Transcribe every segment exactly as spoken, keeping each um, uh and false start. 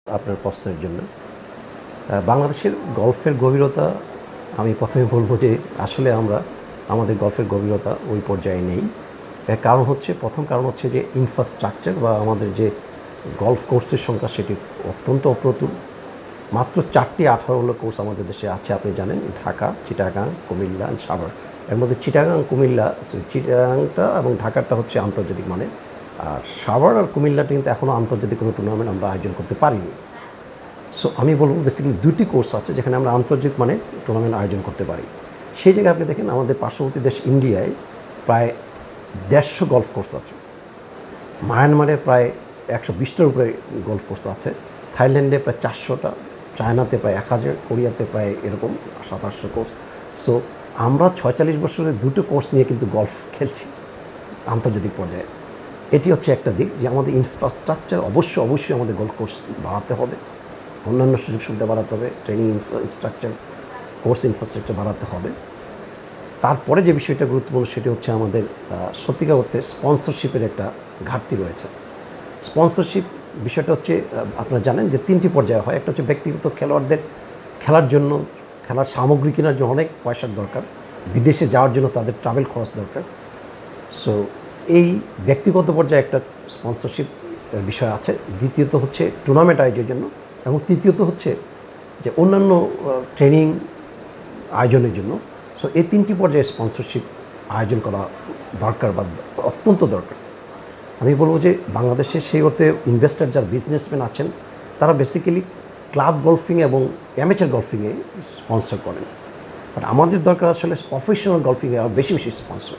আপনার প্রশ্নের জন্য। বাংলাদেশের গল্ফের গভীরতা আমি প্রথমে বলবো যে আসলে আমরা আমাদের গল্ফের গভীরতা ওই পর্যায়ে নেই। এর কারণ হচ্ছে প্রথম কারণ হচ্ছে যে ইনফ্রাস্ট্রাকচার বা আমাদের যে গল্ফ কোর্সের সংখ্যা সেটি অত্যন্ত অপ্রতুল। মাত্র চারটি আঠারো হলো কোর্স আমাদের দেশে আছে, আপনি জানেন, ঢাকা, চিটাগাং, কুমিল্লা, সাভার। এর মধ্যে চিটাগাং, কুমিল্লা, চিটাগাংটা এবং ঢাকাটা হচ্ছে আন্তর্জাতিক মানে, আর সাভার আর কুমিল্লাটা কিন্তু এখনও আন্তর্জাতিক কোনো টুর্নামেন্ট আমরা আয়োজন করতে পারিনি। সো আমি বলবো বেসিক্যালি দুটি কোর্স আছে যেখানে আমরা আন্তর্জাতিক মানে টুর্নামেন্ট আয়োজন করতে পারি। সেই জায়গায় আপনি দেখেন আমাদের পার্শ্ববর্তী দেশ ইন্ডিয়ায় প্রায় দেড়শো গল্ফ কোর্স আছে, মায়ানমারে প্রায় একশো বিশটার উপরে গল্ফ কোর্স আছে, থাইল্যান্ডে প্রায় চারশোটা, চায়নাতে প্রায় এক হাজার, কোরিয়াতে প্রায় এরকম সাতাশশো কোর্স। সো আমরা ছয়চল্লিশ বছরের দুটো কোর্স নিয়ে কিন্তু গল্ফ খেলছি আন্তর্জাতিক পর্যায়ে। এটি হচ্ছে একটা দিক যে আমাদের ইনফ্রাস্ট্রাকচার অবশ্যই অবশ্যই আমাদের গল্ফ কোর্স বাড়াতে হবে, অন্যান্য সুযোগ সুবিধা বাড়াতে হবে, ট্রেনিং ইনফ্রাস্ট্রাকচার, কোর্স ইনফ্রাস্ট্রাকচার বাড়াতে হবে। তারপরে যে বিষয়টা গুরুত্বপূর্ণ সেটি হচ্ছে আমাদের সত্যিকার অর্থে স্পন্সরশিপের একটা ঘাটতি রয়েছে। স্পন্সরশিপ বিষয়টা হচ্ছে আপনারা জানেন যে তিনটি পর্যায়ে হয়। একটা হচ্ছে ব্যক্তিগত খেলোয়াড়দের খেলার জন্য, খেলার সামগ্রী কেনার জন্য অনেক পয়সার দরকার, বিদেশে যাওয়ার জন্য তাদের ট্রাভেল খরচ দরকার। সো এই ব্যক্তিগত পর্যায়ে একটা স্পন্সরশিপের বিষয় আছে। দ্বিতীয়ত হচ্ছে টুর্নামেন্ট আয়োজনের জন্য, এবং তৃতীয়ত হচ্ছে যে অন্যান্য ট্রেনিং আয়োজনের জন্য। সো এই তিনটি পর্যায়ে স্পন্সরশিপ আয়োজন করা দরকার বা অত্যন্ত দরকার। আমি বলবো যে বাংলাদেশে সেই অর্থে ইনভেস্টার যারা বিজনেসম্যান আছেন তারা বেসিক্যালি ক্লাব গলফিং এবং অ্যামেচার গলফিংয়ে স্পন্সর করেন, বাট আমাদের দরকার আসলে প্রফেশনাল গলফিংয়ে আর বেশি বেশি স্পন্সর।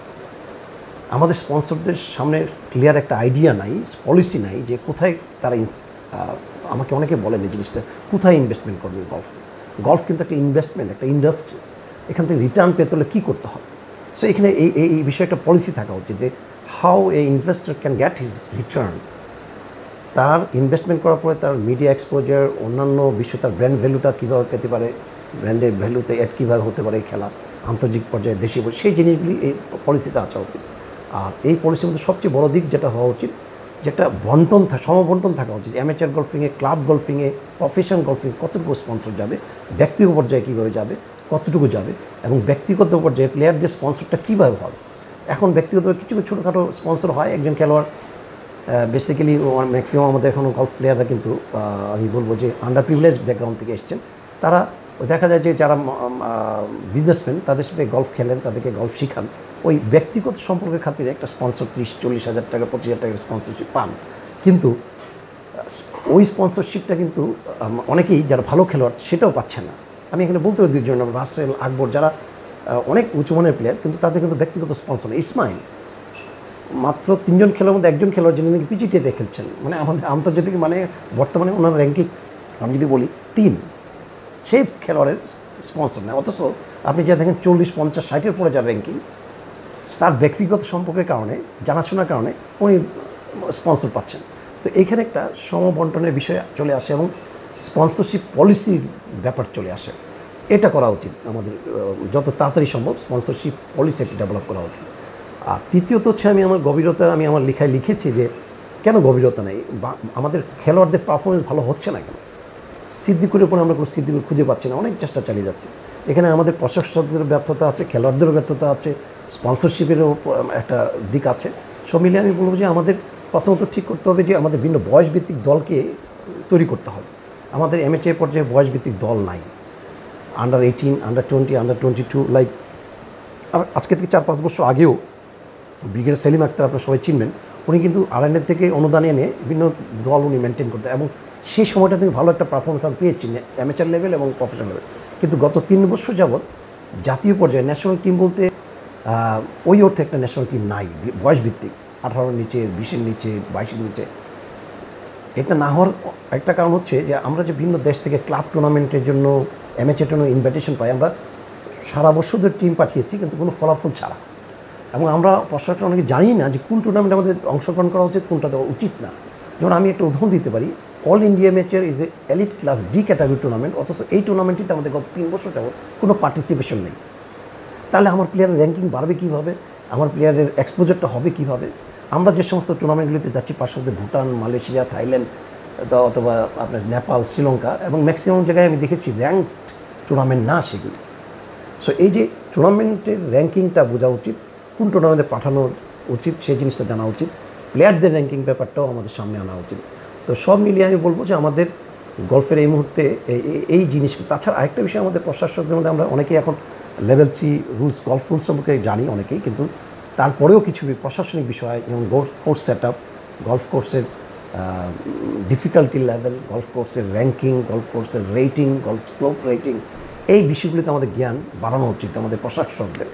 আমাদের স্পন্সরদের সামনে ক্লিয়ার একটা আইডিয়া নাই, পলিসি নাই যে কোথায় তারা, আমাকে অনেকে বলেন এই জিনিসটা, কোথায় ইনভেস্টমেন্ট করবে গল্ফ। গল্ফ কিন্তু একটা ইনভেস্টমেন্ট, একটা ইন্ডাস্ট্রি, এখান থেকে রিটার্ন পেতে হলে কী করতে হবে। সো এখানে এই এই বিষয়ে একটা পলিসি থাকা উচিত যে how a investor can get his return. তার ইনভেস্টমেন্ট করার পরে তার মিডিয়া এক্সপোজার, অন্যান্য বিষয়, তার ব্র্যান্ড ভ্যালুটা কীভাবে পেতে পারে, ব্র্যান্ডের ভ্যালুতে অ্যাড কীভাবে হতে পারে এই খেলা আন্তর্জাতিক পর্যায়ে, দেশে, সেই জিনিসগুলি এই পলিসিতে আসা উচিত। আর এই পলিসির মধ্যে সবচেয়ে বড় দিক যেটা হওয়া উচিত, যে একটা বন্টন, সমবন্টন থাকা উচিত। অ্যামেচার গলফিংয়ে, ক্লাব গলফিংয়ে, প্রফেশনাল গলফিংয়ে কতটুকু স্পন্সর যাবে, ব্যক্তিগত পর্যায়ে কীভাবে যাবে, কতটুকু যাবে, এবং ব্যক্তিগত পর্যায়ে প্লেয়ারদের স্পন্সরটা কীভাবে হবে। এখন ব্যক্তিগতভাবে কিছু কিছু ছোটোখাটো স্পন্সর হয়। একজন খেলোয়াড় বেসিক্যালি ম্যাক্সিমাম আমাদের এখনও গলফ প্লেয়াররা কিন্তু আমি বলবো যে আন্ডার প্রিভিলেজ ব্যাকগ্রাউন্ড থেকে এসছেন। তারা দেখা যায় যে যারা বিজনেসম্যান তাদের সাথে গলফ খেলেন, তাদেরকে গলফ শিখান, ওই ব্যক্তিগত সম্পর্কের খাতিরে একটা স্পন্সর ত্রিশ চল্লিশ হাজার টাকা, পঁচিশ হাজার টাকার স্পন্সরশিপ পান। কিন্তু ওই স্পন্সরশিপটা কিন্তু অনেকেই যারা ভালো খেলোয়াড় সেটাও পাচ্ছে না। আমি এখানে বলতে পারি দুইজন, রাসেল, আকবর, যারা অনেক উঁচুমানের প্লেয়ার, কিন্তু তাদের কিন্তু ব্যক্তিগত স্পন্সর নেই। ইসমাইল মাত্র তিনজন খেলোয়াড়ের মধ্যে একজন খেলোয়াড় যিনি নাকি পিজিটিতে খেলছেন, মানে আমাদের আন্তর্জাতিক মানে বর্তমানে ওনার র্যাঙ্কিং আমি যদি বলি তিন, সেই খেলোয়াড়ের স্পন্সর নেয়। অথচ আপনি যা দেখেন চল্লিশ পঞ্চাশ ষাটের পরে যার র্যাঙ্কিং, তার ব্যক্তিগত সম্পর্কের কারণে, জানাশোনার কারণে উনি স্পন্সর পাচ্ছেন। তো এইখানে একটা সমবন্টনের বিষয় চলে আসে এবং স্পন্সরশিপ পলিসির ব্যাপার চলে আসে। এটা করা উচিত আমাদের, যত তাড়াতাড়ি সম্ভব স্পন্সরশিপ পলিসি একটি ডেভেলপ করা উচিত। আর তৃতীয়ত হচ্ছে আমি আমার গভীরতা, আমি আমার লেখায় লিখেছি যে কেন গভীরতা নেই, বা আমাদের খেলোয়াড়দের পারফরমেন্স ভালো হচ্ছে না কেন। সিদ্দিকুরের উপরে আমরা কোনো সিদ্দিকুর খুঁজে পাচ্ছি না, অনেক চেষ্টা চালিয়ে যাচ্ছে। এখানে আমাদের প্রশাসকদের ব্যর্থতা আছে, খেলোয়াড়দেরও ব্যর্থতা আছে, স্পন্সরশিপেরও একটা দিক আছে। সব মিলিয়ে আমি বলবো যে আমাদের প্রথমত ঠিক করতে হবে যে আমাদের ভিন্ন বয়সভিত্তিক দলকে তৈরি করতে হবে। আমাদের এমএচএ পর্যায়ে বয়সভিত্তিক দল নাই, under eighteen, under twenty, under twenty two like. আর আজকে থেকে চার পাঁচ বছর আগেও ব্রিগেডিয়ার সেলিম আক্তার, আপনারা সবাই চিনবেন, উনি কিন্তু আরএনএর থেকে অনুদান এনে বিভিন্ন দল উনি মেনটেন করতেন, এবং সেই সময়টা তিনি ভালো একটা পারফরমেন্স আমি পেয়েছি অ্যামেচার লেভেল এবং প্রফেশনাল লেভেল। কিন্তু গত তিন বছর যাবৎ জাতীয় পর্যায়ে ন্যাশনাল টিম বলতে ওই অর্থে একটা ন্যাশনাল টিম নাই বয়সভিত্তিক, আঠারোর নিচে, বিশের নিচে, বাইশের নিচে। এটা না হওয়ার একটা কারণ হচ্ছে যে আমরা যে ভিন্ন দেশ থেকে ক্লাব টুর্নামেন্টের জন্য, অ্যামেচার টুর্নামেন্ট ইনভাইটেশন পাই, আমরা সারা বছর ধরে টিম পাঠিয়েছি কিন্তু কোনো ফলাফল ছাড়া। এবং আমরা প্রশাসন অনেকে জানি না যে কোন টুর্নামেন্টে আমাদের অংশগ্রহণ করা উচিত, কোনটা দেওয়া উচিত না। যেমন আমি একটা উদাহরণ দিতে পারি, অল ইন্ডিয়া ম্যাচের is a elite class D category tournament, অথচ এই টুর্নামেন্টটিতে আমাদের গত তিন বছর যাবত কোনো পার্টিসিপেশন নেই। তাহলে আমার প্লেয়ারের র্যাঙ্কিং বাড়বে কীভাবে, আমার প্লেয়ারের এক্সপোজারটা হবে কীভাবে। আমরা যে সমস্ত টুর্নামেন্টগুলিতে যাচ্ছি, পার্শ্ববর্তী ভুটান, মালয়েশিয়া, থাইল্যান্ড, অথবা আপনার নেপাল, শ্রীলঙ্কা এবং ম্যাক্সিমাম জায়গায় আমি দেখেছি র্যাঙ্কড টুর্নামেন্ট না সেগুলি। সো এই যে টুর্নামেন্টের র্যাঙ্কিংটা বোঝা উচিত, কোন টুর্নামেন্টে পাঠানো উচিত সেই জিনিসটা জানা উচিত, প্লেয়ারদের র্যাঙ্কিং ব্যাপারটাও আমাদের সামনে আনা উচিত। তো সব মিলিয়ে আমি বলবো যে আমাদের গলফের এই মুহূর্তে এই জিনিসগুলো, তাছাড়া আরেকটা বিষয় আমাদের প্রশাসকদের মধ্যে আমরা অনেকেই এখন level three rules, golf rules সম্পর্কে জানি অনেকেই, কিন্তু তারপরেও কিছু প্রশাসনিক বিষয় যেমন কোর্স সেট আপ, গলফ কোর্সের ডিফিকাল্টি লেভেল, গলফ কোর্সের র্যাঙ্কিং, গলফ কোর্সের রেটিং, গলফ স্লোপ রেটিং, এই বিষয়গুলিতে আমাদের জ্ঞান বাড়ানো উচিত আমাদের প্রশাসকদের।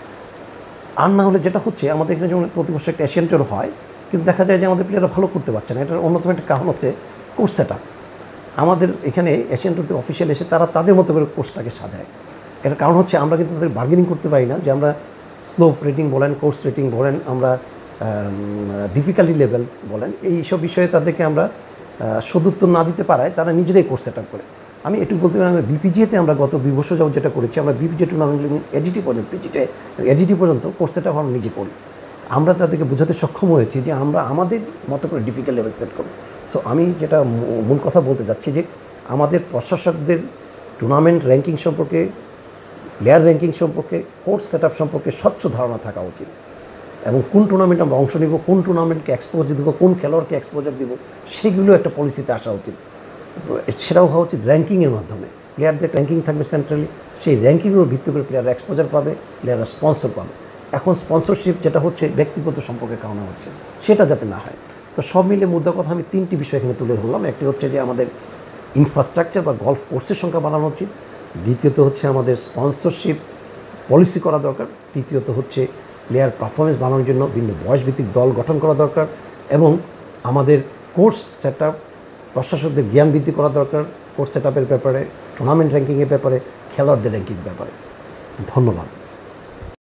আর না হলে যেটা হচ্ছে আমাদের এখানে যেমন প্রতি বছর একটা এশিয়ান টুর হয়, কিন্তু দেখা যায় যে আমাদের প্লেয়াররা ভালো করতে পারছে না। এটার অন্যতম একটা কারণ হচ্ছে কোর্স সেট আপ। আমাদের এখানে এশিয়ান টুরতে অফিসিয়াল এসে তারা তাদের মতো করে কোর্সটাকে সাজায়। এটার কারণ হচ্ছে আমরা কিন্তু তাদের বার্গেনিং করতে পারি না যে আমরা স্লোপ রেটিং বলেন, কোর্স রেটিং বলেন, আমরা ডিফিকাল্টি লেভেল বলেন, এই সব বিষয়ে তাদেরকে আমরা সদুত্তর না দিতে পারায় তারা নিজেরাই কোর্স সেট আপ করে। আমি এটুকু বলতে পারি, আমরা বিপিজিএতে আমরা গত দুই বছর যাবত যেটা করেছি, আমরা বিপিজিএ টুর্নামেন্টগুলি এডিটি পর্যন্ত, পিজিটে এডিটি পর্যন্ত কোর্স সেট আপ আমরা নিজে করি। আমরা তাদেরকে বোঝাতে সক্ষম হয়েছি যে আমরা আমাদের মতো করে ডিফিকাল্ট লেভেল সেট করব। সো আমি যেটা মূল কথা বলতে যাচ্ছি যে আমাদের প্রশাসকদের টুর্নামেন্ট র্যাঙ্কিং সম্পর্কে, প্লেয়ার র্যাঙ্কিং সম্পর্কে, কোর্স সেট আপ সম্পর্কে স্বচ্ছ ধারণা থাকা উচিত, এবং কোন টুর্নামেন্টে আমরা অংশ নিব, কোন টুর্নামেন্টকে এক্সপোজার দেবো, কোন খেলোয়াড়কে এক্সপোজার দেবো, সেগুলো একটা পলিসিতে আসা উচিত। সেটাও হওয়া উচিত র্যাঙ্কিংয়ের মাধ্যমে। প্লেয়ারদের র্যাঙ্কিং থাকবে সেন্ট্রালি, সেই র্যাঙ্কিংগুলোর ভিত্তি করে প্লেয়াররা এক্সপোজার পাবে, প্লেয়াররা স্পন্সর পাবে। এখন স্পন্সরশিপ যেটা হচ্ছে ব্যক্তিগত সম্পর্কের কারণে হচ্ছে, সেটা যাতে না হয়। তো সব মিলে মুদ্রা কথা আমি তিনটি বিষয় এখানে তুলে ধরলাম। একটি হচ্ছে যে আমাদের ইনফ্রাস্ট্রাকচার বা গলফ কোর্সের সংখ্যা বাড়ানো উচিত, দ্বিতীয়ত হচ্ছে আমাদের স্পন্সরশিপ পলিসি করা দরকার, তৃতীয়ত হচ্ছে প্লেয়ার পারফরমেন্স বাড়ানোর জন্য বিভিন্ন বয়সভিত্তিক দল গঠন করা দরকার, এবং আমাদের কোর্স সেট আপ প্রশাসকদের জ্ঞান বৃদ্ধি করা দরকার, কোর্স সেট আপের ব্যাপারে, টুর্নামেন্ট র্যাঙ্কিংয়ের ব্যাপারে, খেলোয়াড়দের র্যাঙ্কিং ব্যাপারে। ধন্যবাদ।